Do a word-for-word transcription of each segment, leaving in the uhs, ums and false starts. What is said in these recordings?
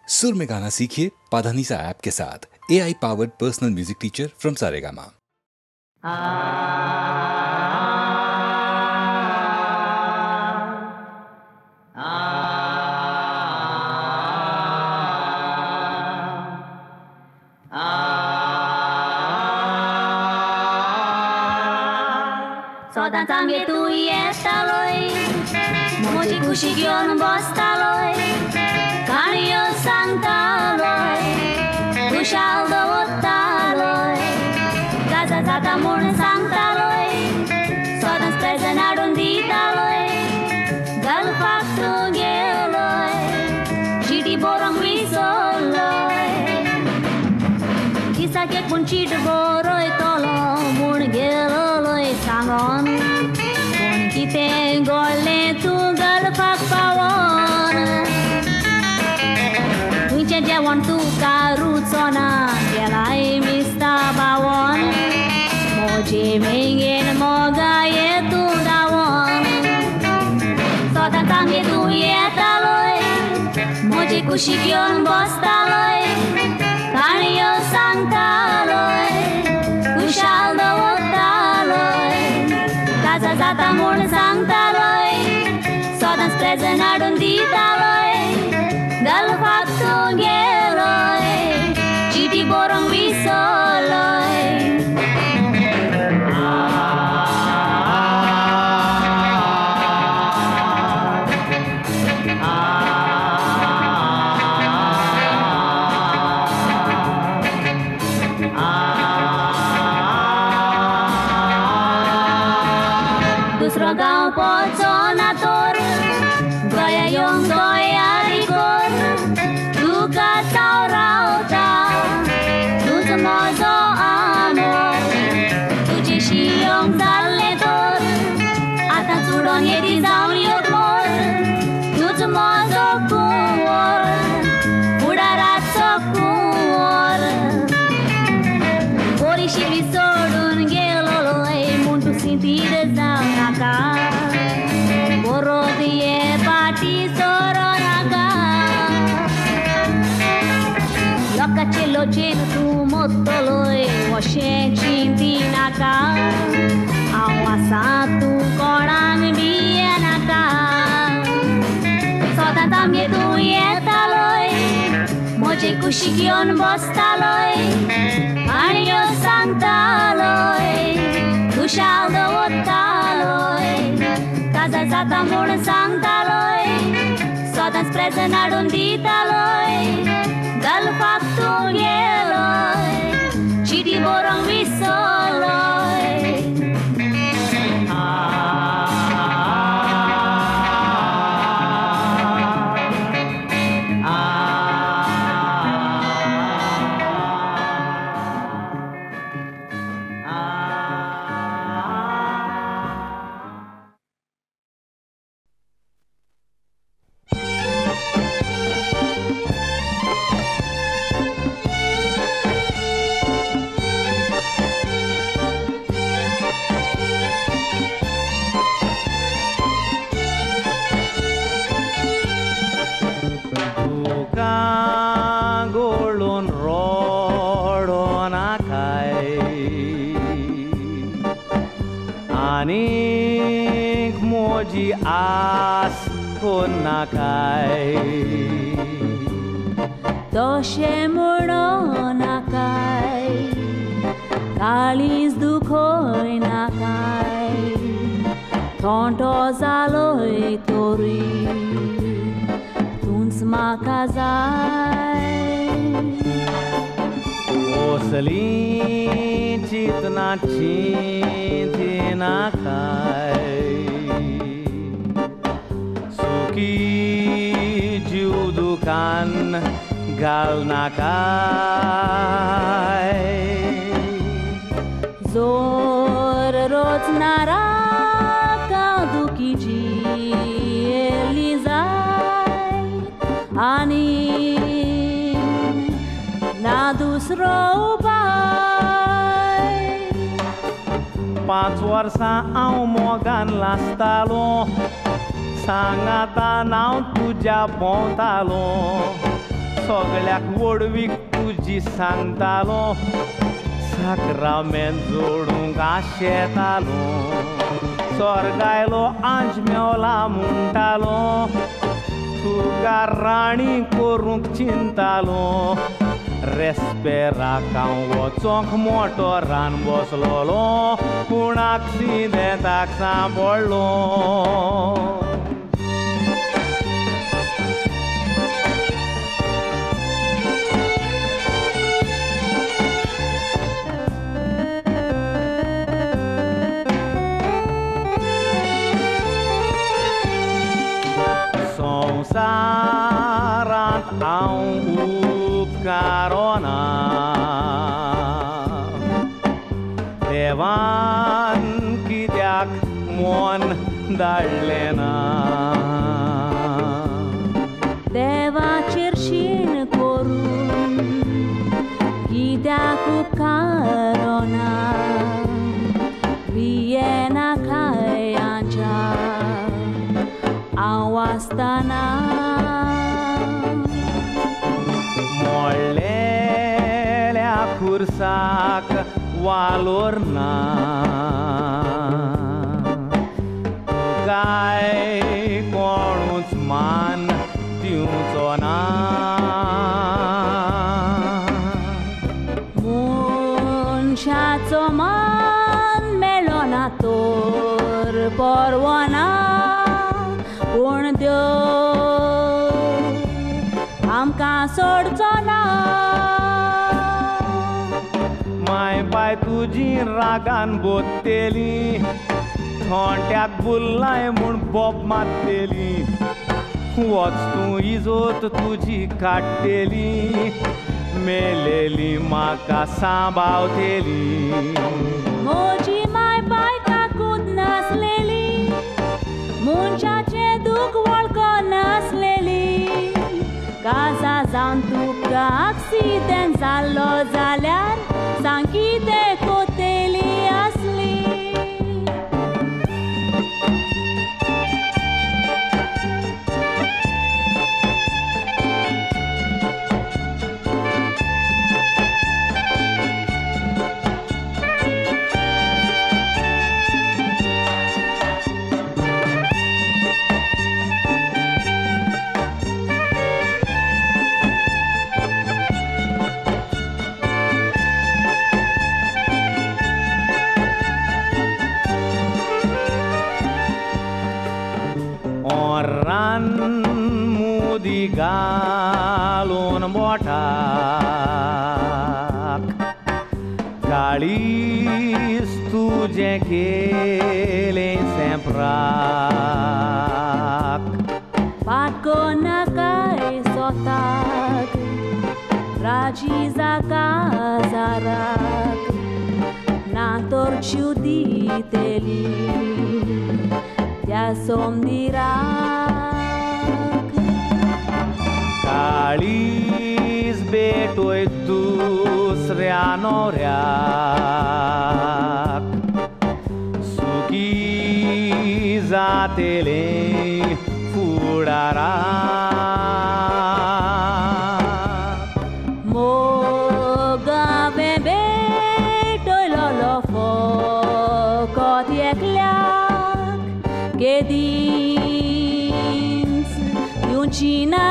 सुर में गाना सीखिए पाधानीसा ऐप के साथ। A I powered personal music teacher from Saregama. Sodan tangue tu estaloi, moji kushigion bostaloi, kanio santaloi, kushaldo ottaloi, gaza zata mun santaloi, sodan strezen adunditaloi, galfaktu geloi, chiti borong visoloi, kisa ke kun chit boroi tolo mun geloi sangon. Te gole tu galfak pawon Uice jewan tu karutsona Gelai mista bawon Moje mengen moga ye tu dawon Sodan tange tu ye taloi Moje kushikion bostaloi Kanio santaloi Kushaldo ottaloi Gaza zata mun santaloi Sodan strezen adunditaloi Galfaktu geloi Chiti borong visoloi Gaw poconator Goya yung goya rikor Duka tau rauta Tuzo mozo amor Tuji shiyong zaletor Atan sudon yedi zauniot mor Tuzo mozo kuor Udaratso kuor Gori shivi sodun geloloi Muntu sintide zaunaka Borodie pati soronaga Loka chelo cheno tu motoloi Washe chintinaka Awasa tu korang bienaka Sodan tamye tu yetaloi Moje kushikion bostaloi Anio santaloi Kushaldo ottaloi Gaza zata mun santaloi Sodan strezen adunditaloi Galfaktu geloi Chiti borong visoloi Anik moji as konakai Doshe muronakai Kalis dukhoi nakai Tonto zaloi tori Tuns makazai Osalin chitna chintina kai Suki judukan gal nakai Zor roz naraka duki elizai Ani na dusro upai पाँच वर्ष आऊ मोगान लास्तालो सांगाता नाव तुझ्या भोंवतालो सगळ्याक वडवीक तुजी सांगतालो साक्रामेंत जोडूंक आशेतालो स्वर्गायलो आंज मेवला म्हणटालो तुका राणी करूंक चिंतालो रेस्पेराक हांव वचोंक मोटो रान बसलोलो पूण एक्सिडेंटाक सांपडलो संवसारांत हांव उपकारोना देवान कित्याक मोन धाडलें ना देवाचेर शीण करून कित्याक उपकारोना भियेना खायांच्या हांव आसतना मोडलेल्या खुर्साक वालोर ना काय कोणूच मान दिवचो ना मनशाचो मान मेलो ना तोर परवना पूण देव आमकां सोडचो ना माय बाय तुजी रागान बोत्तेली थोंट्याक बुल्लाय म्हूण बोब मारतेली वच तूं इजोत तुजी काडटेली मेलेली म्हाका सांबाळटेली म्हजी माय बाय काकूत नासलेली मनशाचें दूख वळखो नासलेली काजा जावन तुका एक्सिडेंट जाल्लो जाल्यार सांग कितें कोतेली आसली रान मुदी घालून बोटाक काळीज तुजें केलें सेंपराक पाटको नाकाय सोताक राजी जाका जाराक ना तोर जीव दितेली त्या सोमनिराक काळीज बेटोय दुसऱ्या नवऱ्याक सुखी जातेलें फुडाराक मोगावे बेटोयलो फकत एकल्याक केदींच येवची ना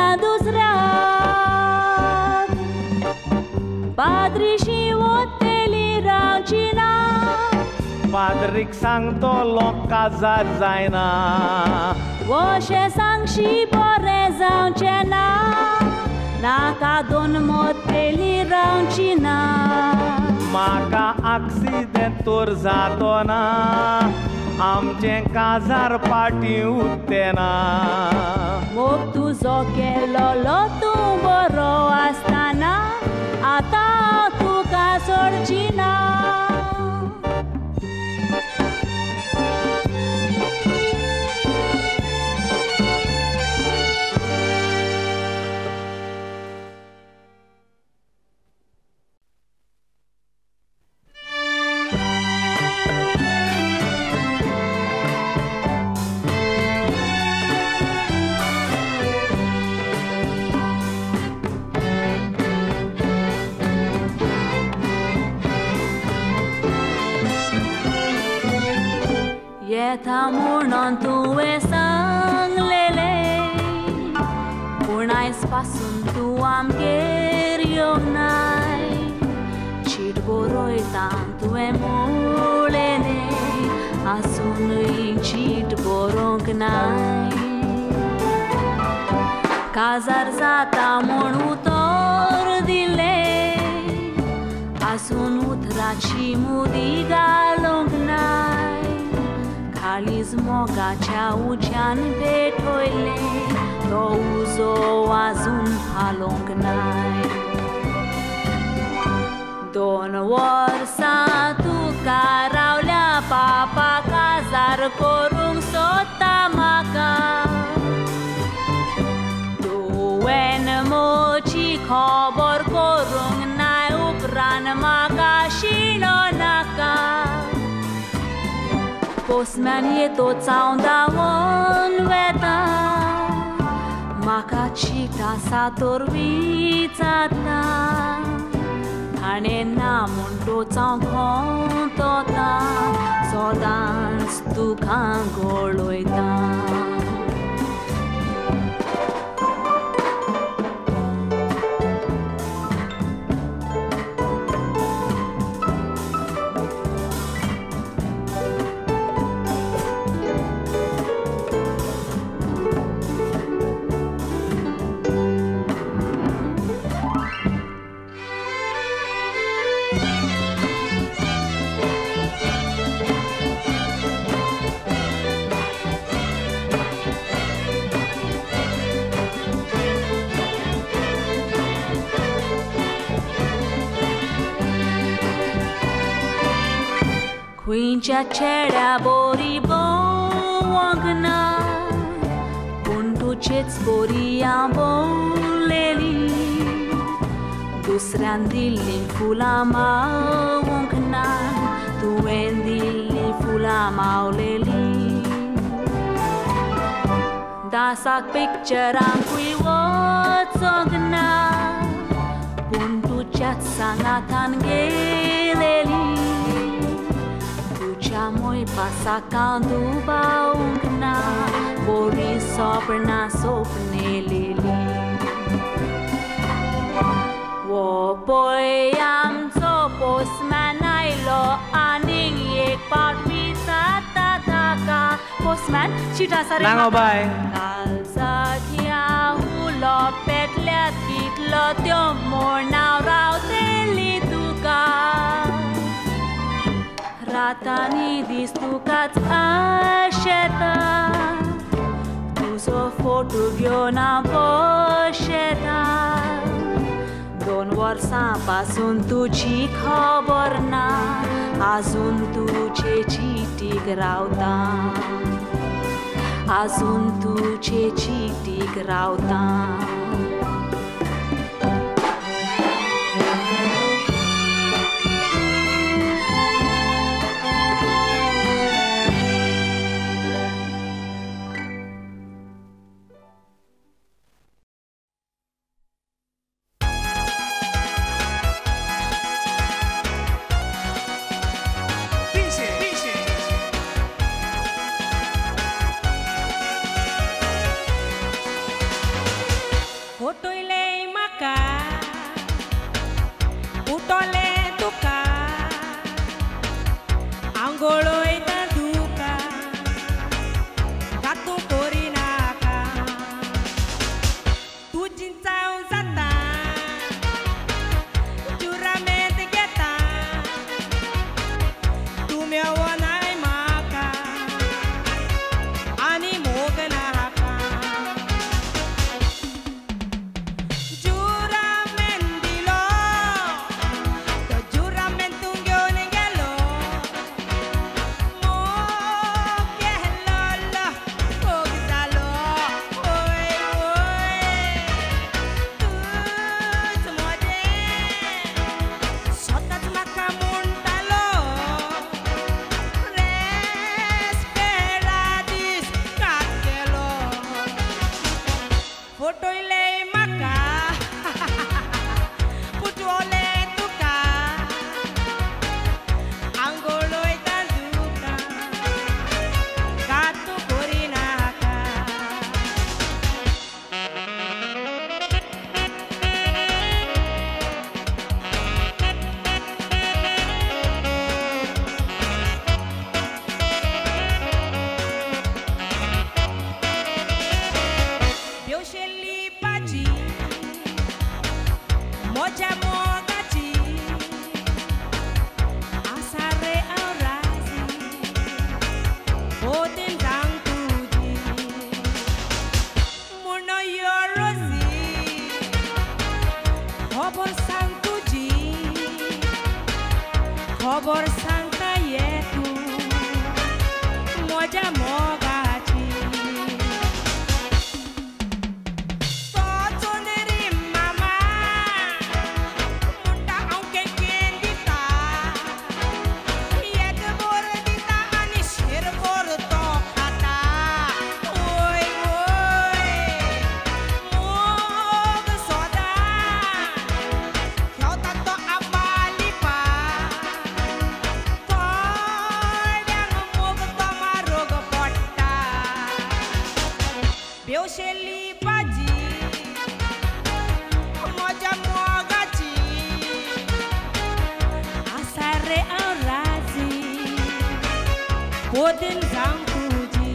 दुसऱ्याक पाद्रीशी वतेली रावची ना पाद्रीक सांगतो काजार जायना वशें सांगशी बरें जावचें ना नाका दोन मोतेली रावची ना म्हाका एक्सिडेंट तर जातो ना आमचें काजार पाटी उत्तेना मोग तुजो केलोलो तूं बरो आसतना आतां तुका सोडची ना बेथा म्हणून तुवें सांगलेलें पूण आयज पासून तूं आमगेर येवंक नाय चीट बरयता तुवें म्हळेलें आसुनूय चीट बरोवंक नाय काजार जाता म्हूण उतर दिलें आसून उतराची मुदी घालूंक नाय काळीज मोगाच्या उज्यान पेटयलें तो उजो आजून हालोंक नाय दोन वर्सां तुका रावल्या पापा काजार करूंक सोदता म्हाका तुवें म्हजी खबर करूंक नाय उपरांत म्हाका शिणो नाका पोस्टमॅन येतो चाव धांवून वेता म्हाका चिटा सातोर विचारता ताणें ना म्हूण टोचाव खोंतोता सोदांच तुका गळयता खंयच्या चेड्या बरी भोंवंक ना पूण तुजेच बरी हांव भोंवलेली दुसऱ्यान दिल्ली फुलां मावूंक ना तुवें दिल्ली फुलां मावलेली दासाक पिक्चरांकूय वचोंक ना पूण तुज्याच सांगातान गेलेली तुज्या मोयपासाक हांव दुबावंक ना बरी सोपणां सोपनेलेली वो पळय आमचो पोस्टमॅन आयलो आनीक एक पावट विचारता ताका पोस्टमॅन चिटा सारे ना गो बाय कालचाची हांव उलो पेटल्यात कितलो त्यो म्हूण हांव रावतली तुका रातांनी दीस तुकाच आशेता तुजो फोटो घेवन हांव पोशेता दोन वर्सां पासून तुजी खबर ना आजून तुजे चिटीक रावता आजून तुजे चिटीक रावता मोज्या मोगाची आसा रे हांव राजी ओदेन जावंक तुजी म्हूण यो रोजी खबर सांग तुजी खबर सांगता ये तूं मोज्या मोगाची बेवशेली भाजी मोज्या मोगाची आसा रे हांव राजी ओदेन जावंक तुजी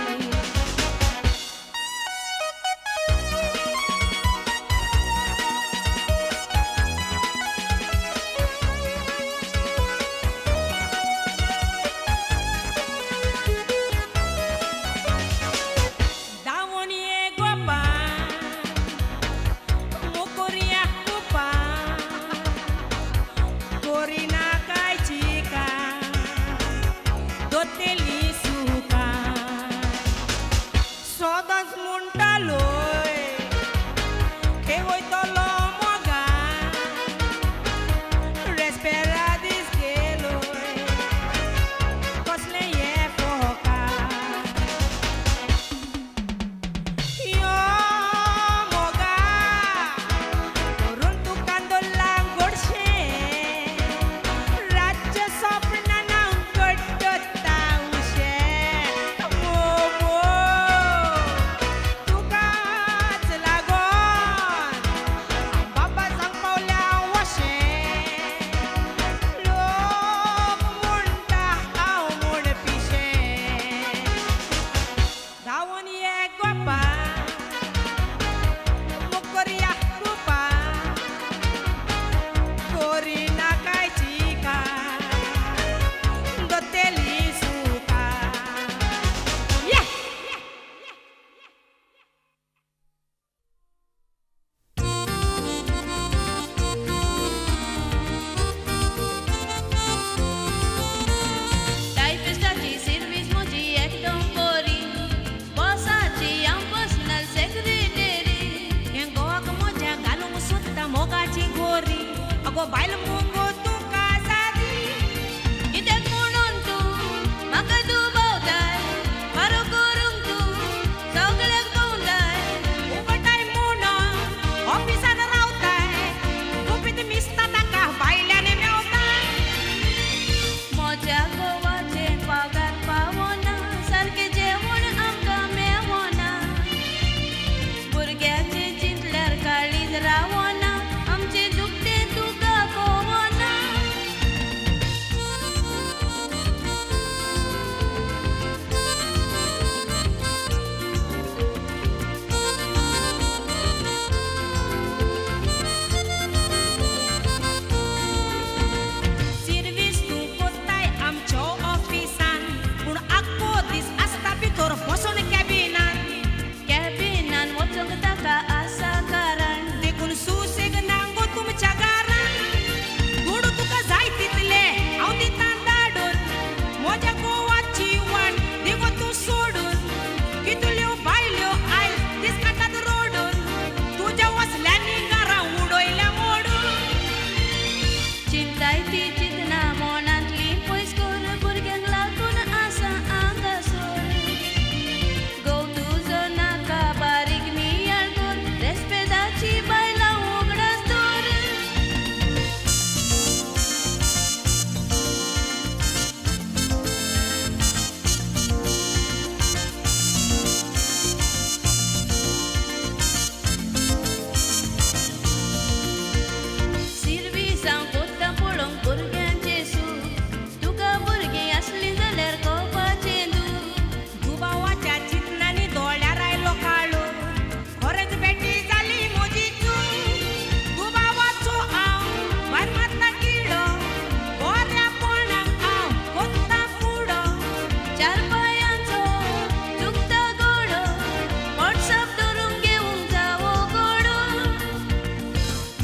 Sodas muntaloi que oitolo moga respira diskeloi cosle ye foca yo moga runtukando langorche raja sopna nang kodota ushe momo Ako baila mungo tu kasari Itek munon tu Makadubaw day Marukurung tu Saugalag tunday Ubatay muno Ofisa na raw tay Kupit mista taka Baila ni mew tay Moja gowa chen pagar pawona Sarke jewon amka mewona Burgyache chintlar kaळीज रावना आमचे दुखते तुका कोवना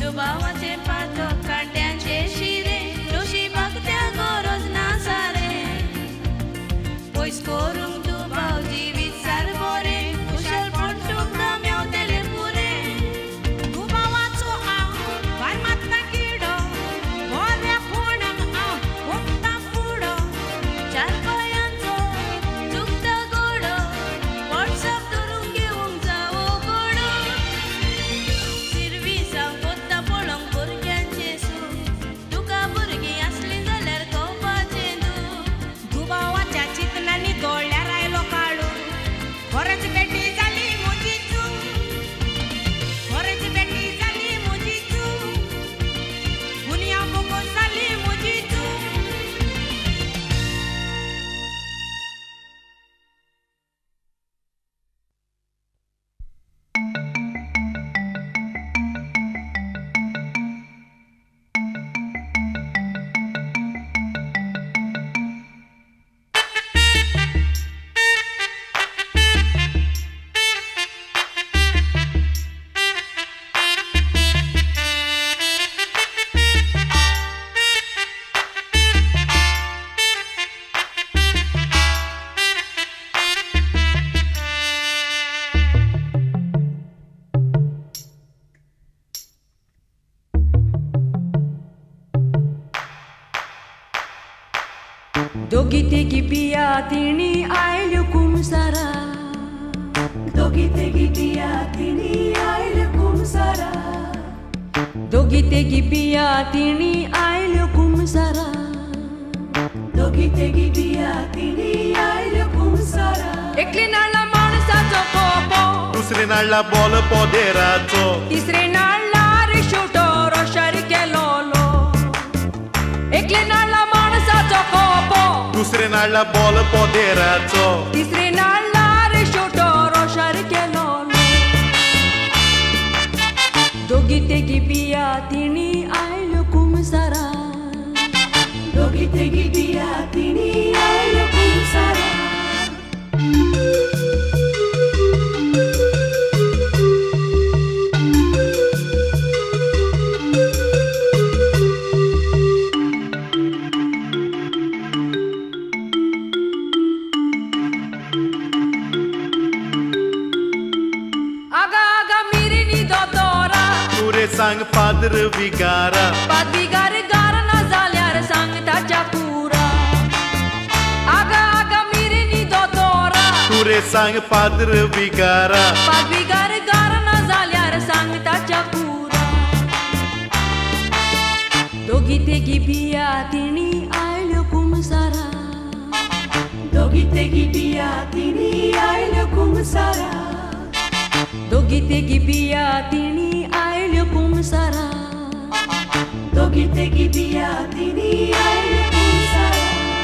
दुबावाचे पातो काट्यांचे शिरे दोशी बघत्या गरज ना सारे पयस करूंक दुबाव जिवीत सार बरे कुशलपण तुका मेवतले पुरे दुबावाचो हांव भायर मातना किडो बऱ्या फोणाक हांव ओंकता फुडो चार गोंयांचो चुकता गोडो वॉट्सअप धरून घेवंक जावो गोडो सिरवी जावं कोत्ता पळोवंक भुरग्यांचे सूख तुका भुरगीं आसलीं जाल्यार कोवपाचें दूख दुबावाच्या चिंतनांनी दोळ्यार आयलो काळू खरेंच बेटी जाली म्हजी चूक खरेंच बेटी जाली म्हजी चूक दुनिया बोगोस जाली म्हजी चूक दोगी तेगी पिया तिणी आयल्यो कुमसारा दोगी तेगी पिया तिणी आयल्यो कुमसारा दोगी तेगी पिया तिणी आयल्यो कुमसारा दोगी तेगी पिया तिणी आयल्यो कुमसारा एकले नाळा माणसाचो कोपो दुसरे नाडला बॉल पोदेराचो तिसरे नाळा रेशोटो रोशारी केलोलो एकले नाळा माणसाचो कोपो दुसरे नाडला बॉल पोदेराचो तिसरे नाळा रेशोटो रोशारी केलोलो दोगी तेगी पिया तिणी आयल्यो कुमसारा दोगी तेगी पिया तिणी आयल्यो कुमसारा सांग पादर विगारा पादविगार गार ना जाल्यार सांग ताच्या पुरा आगा आगा मिरेनी दोतोरा तुरे सांग पादर विगारा पादविगार गार ना जाल्यार सांग ताच्या पुरा दोगी तेगी पिया तिणी आयल्यो कुमसारा दोगी तेगी पिया तिणी आयल्यो कुमसारा दोगी तेगी पिया तिणी आयल्यो कुमसारा दोगी तेगी पिया तिणी आयल्यो कुमसारा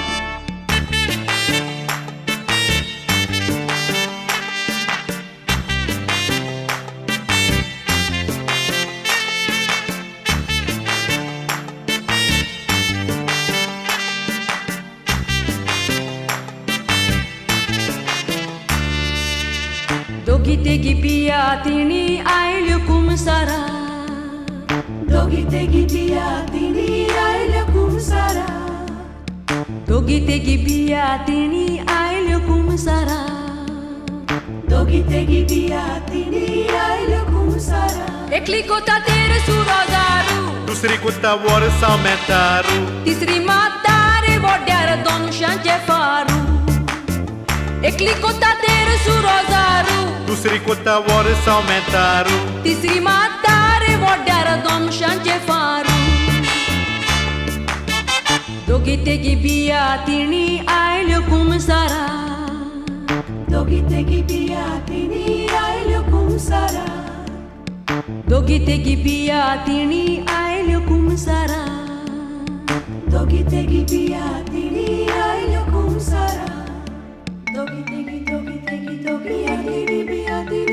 दोगी तेगी पिया तिणी आयल्यो कुमसारा दोगी तेगी पिया तिणी आयल्यो कुमसारा दोगी तेगी पिया तिणी आयल्यो कुमसारा दोगी तेगी पिया तिणी आयल्यो कुमसारा एकली कोता तेरे सुरोजारू दुसरी कोता वर्सा मेतारू तिसरी मातारे वड्यार दोनशांचे फारू एकली कोता तेरे सुरोजारू दुसरी कोता वर्सा मेतारू तिसरी मातारे वड्यार दोनशांचे फारू दोगी तेगी पिया तिणी आयल्यो कुमसारा दोगी तेगी पिया तिणी आयल्यो कुमसारा दोगी तेगी पिया तिणी आयल्यो कुमसारा दोगी तेगी पिया तिणी आयल्यो कुमसारा दोगी तेगी दोगी तेगी दोगी तिणी पिया तिणी